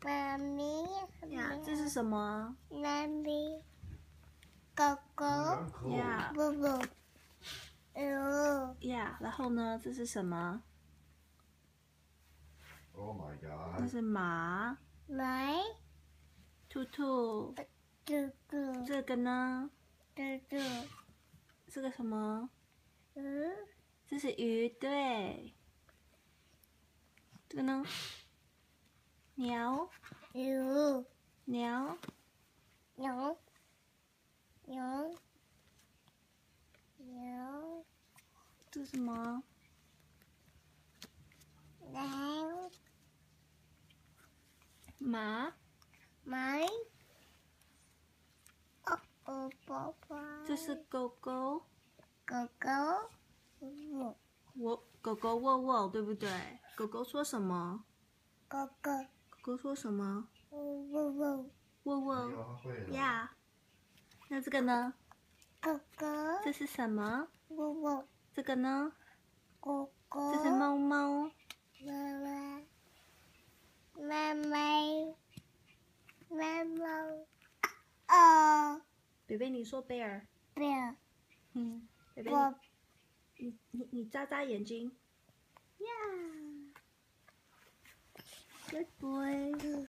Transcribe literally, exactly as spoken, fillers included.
妈咪呀，这是什么？ 妈咪，狗狗， 呀， 布布，哦， 呀，然后呢？这是什么？ Oh my 这 god！ 是马， 来， 兔兔。 嘟嘟， 这个呢？ 嘟嘟， 这个什么？ 嗯， 这是鱼，对。这个呢？鸟， 牛， 鸟。 牛，牛，牛， 这是什么？ 牛， 马。 马，哦哦，宝宝， 这是狗狗。 狗狗，布， 我狗狗喔喔，对不对？狗狗说什么？ 狗狗， 狗狗说什么？ 布布布， 喔喔呀。那这个呢？ 狗狗， 这是什么？ 布布， 这个呢？ 狗狗， 这是猫猫。 妈妈，妈妈，妈妈，哦， 北北，你说 bear。 不要， 嗯，北北， 我你你你眨眨眼睛。呀 ，Good boy。